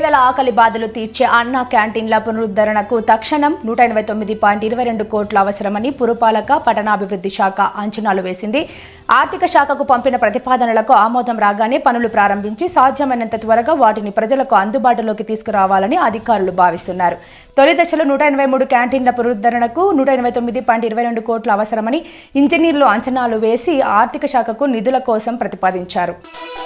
పేదల ఆకలి బాధలు తీర్చే అన్నా క్యాంటీన్ల పునరుద్ధరణకు తక్షణం 189.22 కోట్లు అవసరమని పురపాలక పట్టణాభివృద్ధి శాఖ అంచనాలు వేసింది. ఆర్థిక శాఖకు పంపిన ప్రతిపాదనలకు ఆమోదం రాగానే పనులు ప్రారంభించి సాధ్యమైనంత త్వరగా వాటిని ప్రజలకు అందుబాటులోకి తీసుకురావాలని అధికారులు భావిస్తున్నారు. తొలి దశలో 183 క్యాంటీన్ల పునరుద్ధరణకు 189.22 కోట్లు అవసరమని ఇంజనీర్లు అంచనాలు వేసి ఆర్థిక శాఖకు నిధుల కోసం ప్రతిపాదించారు.